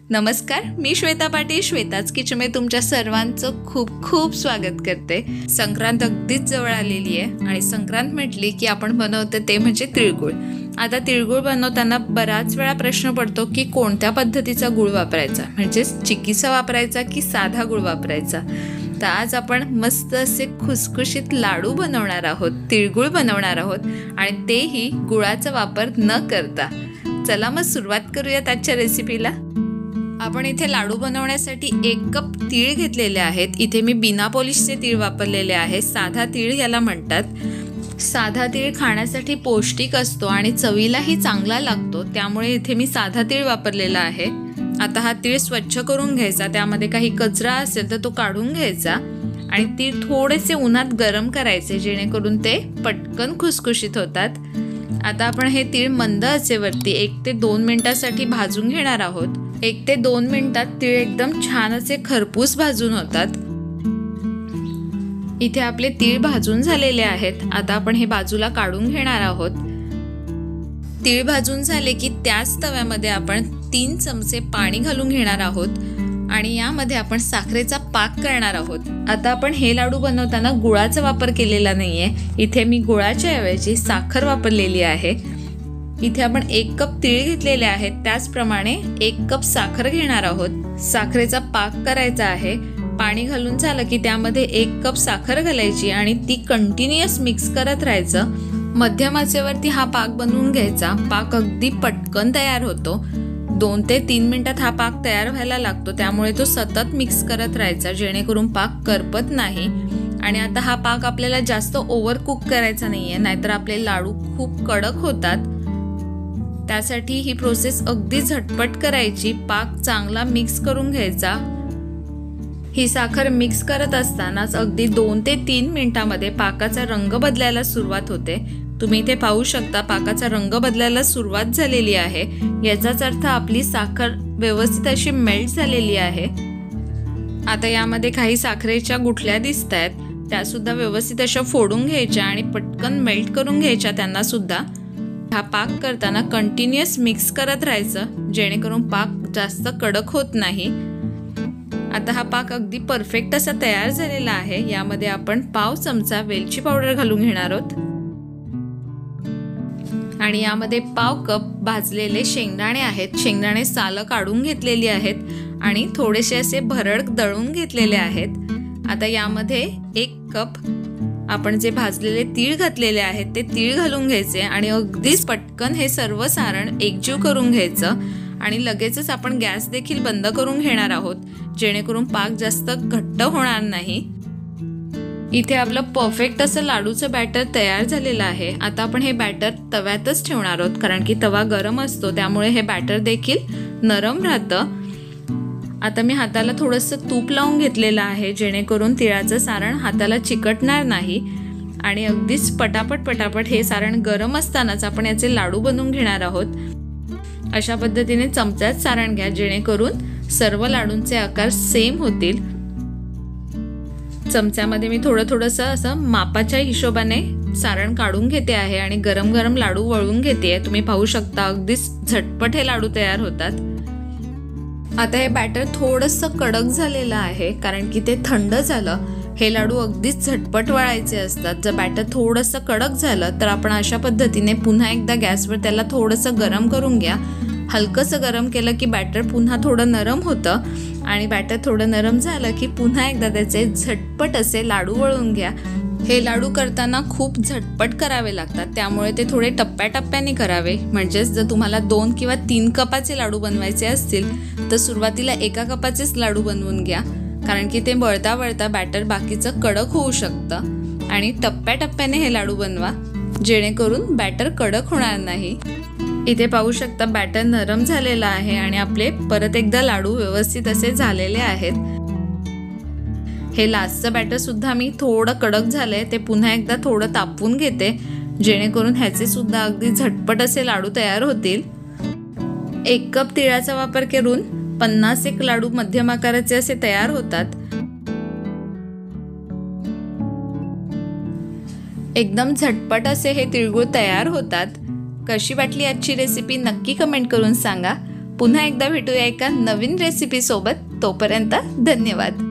नमस्कार, मी श्वेता पाटील श्वेताच किचनमध्ये तुमच्या सर्वांचं खूप खूप स्वागत करते। संक्रांत अगदीच जवळ आलेली आहे आणि संक्रांत म्हटली की आपण बनवतो ते म्हणजे तिळगुळ। आता तिळगुळ बनवताना बराच वेळा प्रश्न पडतो की कोणत्या पद्धतीचा गुळ वापरायचा, म्हणजे चिक्कीचा वापरायचा की साधा गुळ वापरायचा। तर आज आपण मस्त असे खुसखुशीत लाडू बनवणार आहोत, तिळगुळ बनवणार आहोत आणि तेही गुळाचा वापर न करता। चला मग सुरुवात करूयात आजच्या रेसिपीला। आपण इथे लाडू बनवण्यासाठी 1 कप तीळ घेतलेले आहेत। इथे मी बिना पॉलिशचे तीळ वापरलेले आहे, साधा तीळ याला म्हणतात। साधा तीळ खाण्यासाठी पौष्टिक असतो आणि चवीलाही चांगला लागतो, त्यामुळे इथे मी साधा तीळ वापरलेला आहे। आता हा तीळ स्वच्छ करून घ्यायचा, त्यामध्ये काही कचरा असेल तर तो काढून घ्यायचा आणि तीळ थोडेसे उन्हात गरम करायचे, जेणेकरून ते पटकन खुसखुशीत होतात। आता आपण हे तीळ मंद आचेवरती 1 ते 2 मिनिटांसाठी भाजून घेणार आहोत। 1 ते 2 मिनिटात तीळ एकदम छान असे खरपूस भाजून होतात। इथे आपले तीळ भाजून झालेले आहेत। आता आपण हे बाजूला काढून घेणार आहोत। तीळ भाजून झाले की त्याच तव्यामध्ये आपण 3 चमचे पाणी घालून घेणार आहोत आणि यामध्ये आपण साखरेचा पाक करणार आहोत। आता आपण हे लाडू बनवताना गुळाचा वापर केलेला नाहीये, इथे मी गुळाच्या ऐवजी साखर वापरलेली आहे। इथे आपण 1 कप तीळ घेतलेले आहेत, त्याचप्रमाणे 1 कप साखर घेणार आहोत। साखरेचा पाक करायचा आहे। पाणी घालून झालं की त्यामध्ये 1 कप साखर घालायची आणि ती कंटिन्युअस मिक्स करत राहायचं। मध्यम आचेवरती हा पाक बनवून घ्यायचा। पाक अगदी पटकन तयार होतो, 2 ते 3 मिनिटात हा पाक तयार व्हायला लागतो, त्यामुळे तो सतत मिक्स करत राहायचा, जेणेकरून पाक करपत नाही। आणि आता हा पाक आपल्याला जास्त ओव्हर कुक करायचा नाहीये, नाहीतर आपले लाडू खूप कडक होतात। त्यासाठी ही प्रोसेस अगदी झटपट करायची। पाक चांगला मिक्स करून घ्यायचा। ही साखर मिक्स करत असतानाच अगदी 2 ते 3 मिनिटांमध्ये पाकाचा रंग बदलायला सुरुवात होते। तुम्ही इथे पाहू शकता पाकाचा रंग बदलायला सुरुवात झालेली आहे, याचाच अर्थ आपली साखर व्यवस्थित अशी मेल्ट झालेली आहे। आता यामध्ये काही साखरेच्या गुठल्या दिसतायत, त्या सुद्धा व्यवस्थित अशा फोडून घ्यायच्या आणि पटकन मेल्ट करून घ्यायच्या त्यांना सुद्धा। हा पाक करताना कंटिन्युअस मिक्स करत राहायचं, जेणेकरून पाक जास्त कडक होत नाही। आता हा पाक अगदी परफेक्ट असा तयार झालेला आहे। यामध्ये आपण पाव चमचा वेलची पावडर घालून घेणार आहोत आणि यामध्ये पाव कप भाजलेले शेंगदाणे आहेत। शेंगदाणे सालं काढून घेतलेली आहेत आणि थोडेसे असे भरड दळून घेतलेले आहेत। आता यामध्ये 1 कप आपण जे भाजलेले तीळ घातलेले आहेत ते तीळ घालून घ्यायचे आणि अगदीच पटकन हे सर्व सारण एकजीव करून घ्यायचं आणि लगेचच आपण गॅस देखील बंद करून घेणार आहोत, जेणेकरून पाक जास्त घट्ट होणार नाही। इथे आपलं परफेक्ट असं लाडूचं बॅटर तयार झालेलं आहे। आता आपण हे बॅटर तव्यातच ठेवणार आहोत, कारण की तवा गरम असतो, त्यामुळे हे बॅटर देखील नरम राहतं। आता मी हाताला थोडंसं तूप लावून घेतलेलं आहे, जेणेकरून तिळाचं सारण हाताला चिकटणार नाही आणि अगदीच पटापट हे सारण गरम असतानाच आपण याचे लाडू बनवून घेणार आहोत। अशा पद्धतीने चमच्यात सारण घ्या, जेणेकरून सर्व लाडूंचे आकार सेम होतील। चमच्यामध्ये मी थोडंसं असं मापाच्या हिशोबाने सारण काढून घेते आहे आणि गरम गरम लाडू वळून घेते। तुम्ही पाहू शकता अगदीच झटपट हे लाडू तयार होतात। आता हे बॅटर थोडंसं कडक झालेलं आहे, कारण की ते थंड झालं। हे लाडू अगदीच झटपट वळायचे असतात। जर बॅटर थोडंसं कडक झालं तर आपण अशा पद्धतीने पुन्हा एकदा गॅसवर त्याला थोडंसं गरम करून घ्या। हलकंसं गरम केलं की बॅटर पुन्हा थोडं नरम होतं आणि बॅटर थोडं नरम झालं की पुन्हा एकदा त्याचे झटपट असे लाडू वळून घ्या। हे लाडू करताना खूप झटपट करावे लागतात, त्यामुळे ते थोडे टप्प्याटप्प्याने करावे। म्हणजेच जर तुम्हाला 2 किंवा 3 कपाचे लाडू बनवायचे असतील तर सुरुवातीला 1 कपाचेच लाडू बनवून घ्या, कारण की ते वळता वळता बॅटर बाकीचं कडक होऊ शकतं। आणि टप्प्याटप्प्याने हे लाडू बनवा, जेणेकरून बॅटर कडक होणार नाही। इथे पाहू शकता बॅटर नरम झालेला आहे आणि आपले परत एकदा लाडू व्यवस्थित असे झालेले आहेत। हे लास्टचं बॅटर सुद्धा मी थोडं कडक झालंय, ते पुन्हा एकदा थोडं तापवून घेते, जेणेकरून ह्याचे सुद्धा अगदी झटपट असे लाडू तयार होतील। 1 कप तिळाचा वापर करून 50 लाडू मध्यम आकाराचे असे तयार होतात। एकदम झटपट असे हे तिळगुळ तयार होतात। कशी वाटली आजची रेसिपी नक्की कमेंट करून सांगा पुन्हा एकदा भेटूया एका नवीन रेसिपी सोबत. तोपर्यंत धन्यवाद.